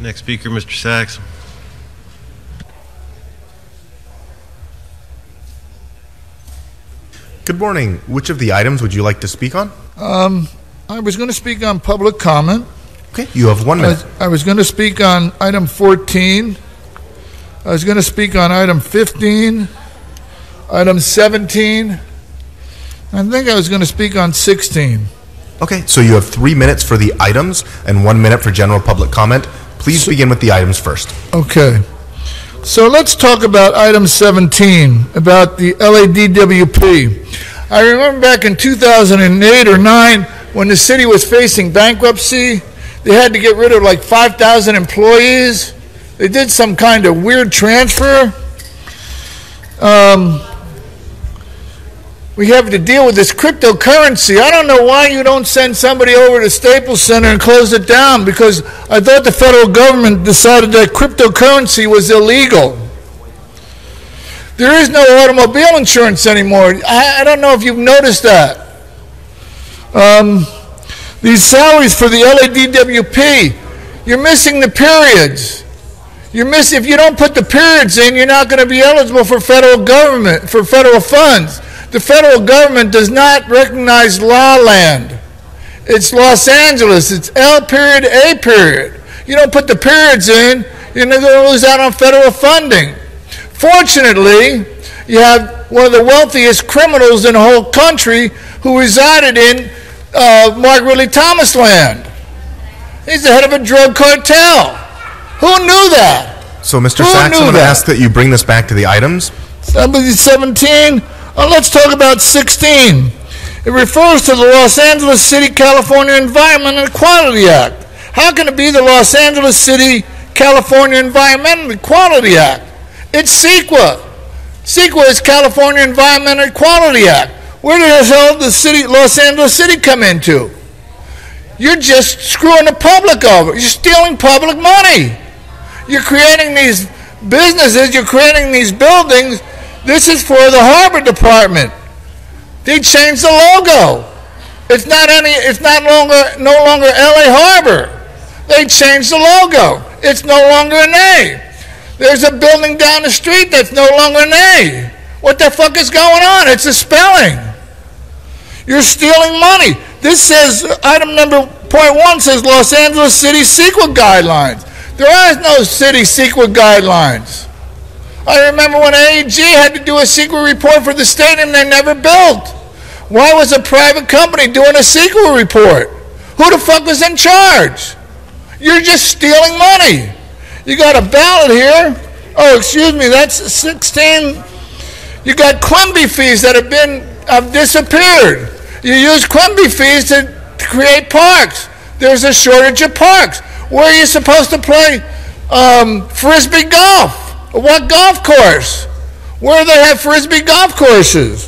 Next speaker, Mr. Sax. Good morning. Which of the items would you like to speak on? I was going to speak on public comment. Okay, you have 1 minute. I was going to speak on item 14. I was going to speak on item 15, item 17. I think I was going to speak on 16. Okay, so you have 3 minutes for the items and 1 minute for general public comment. Please begin with the items first. Okay. So let's talk about item 17, about the LADWP. I remember back in 2008 or 9, when the city was facing bankruptcy, they had to get rid of like 5,000 employees. They did some kind of weird transfer. We have to deal with this cryptocurrency. I don't know why you don't send somebody over to Staples Center and close it down, because I thought the federal government decided that cryptocurrency was illegal. There is no automobile insurance anymore. I don't know if you've noticed that. These salaries for the LADWP, you're missing the periods. If you don't put the periods in, you're not going to be eligible for federal government, for federal funds. The federal government does not recognize law land. It's Los Angeles. It's L period, A period. You don't put the periods in, you're going to lose out on federal funding. Fortunately, you have one of the wealthiest criminals in the whole country who resided in Mark Ridley Thomas land. He's the head of a drug cartel. Who knew that? So, Mr. Sachs, I'm going to ask that you bring this back to the items. 17. Let's talk about 16. It refers to the Los Angeles City, California Environment and Equality Act. How can it be the Los Angeles City, California Environment and Equality Act? It's CEQA. CEQA is California Environment and Equality Act. Where the hell does Los Angeles City come into? You're just screwing the public over. You're stealing public money. You're creating these businesses, you're creating these buildings. This is for the Harbor Department. They changed the logo. It's no longer LA Harbor. They changed the logo. It's no longer an A. There's a building down the street that's no longer an A. What the fuck is going on? It's a spelling. You're stealing money. This says, item number .1 says Los Angeles City CEQA guidelines. There are no city CEQA guidelines. I remember when AEG had to do a CEQA report for the stadium they never built. Why was a private company doing a CEQA report? Who the fuck was in charge? You're just stealing money. You got a ballot here. Oh, excuse me, that's 16. You got Quimby fees that have disappeared. You use Quimby fees to create parks. There's a shortage of parks. Where are you supposed to play Frisbee golf? What golf course? Where do they have Frisbee golf courses?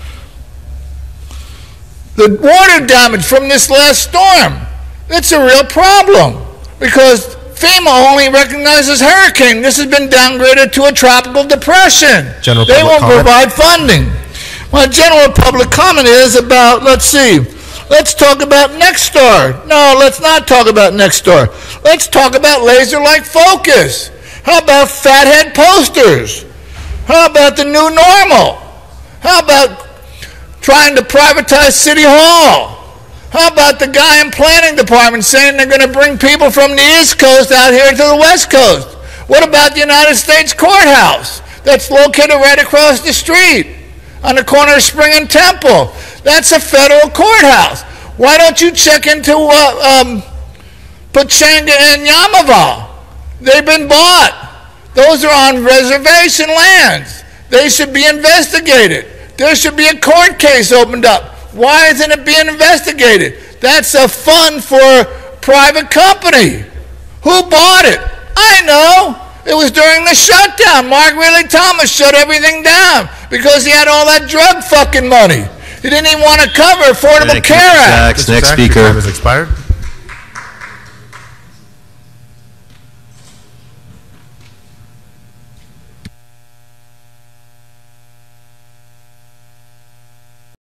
The water damage from this last storm, it's a real problem, because FEMA only recognizes hurricane. This has been downgraded to a tropical depression. They won't provide funding. My general public comment is about, let's talk about Nexstar. No, let's not talk about Nexstar. Let's talk about laser-like focus. How about fathead posters? How about the new normal? How about trying to privatize City Hall? How about the guy in planning department saying they're going to bring people from the East Coast out here to the West Coast? What about the United States Courthouse that's located right across the street on the corner of Spring and Temple? That's a federal courthouse. Why don't you check into Pachanga and Yamava? They've been bought. Those are on reservation lands. They should be investigated. There should be a court case opened up. Why isn't it being investigated? That's a fund for a private company. Who bought it? I know. It was during the shutdown. Mark Ridley Thomas shut everything down because he had all that drug fucking money. He didn't even want to cover Affordable Care Act. Next speaker. Your time has expired.